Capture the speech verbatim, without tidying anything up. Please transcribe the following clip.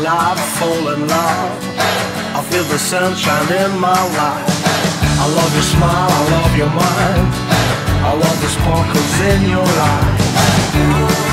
I fall in love. I feel the sunshine in my life. I love your smile, I love your mind, I love the sparkles in your eyes.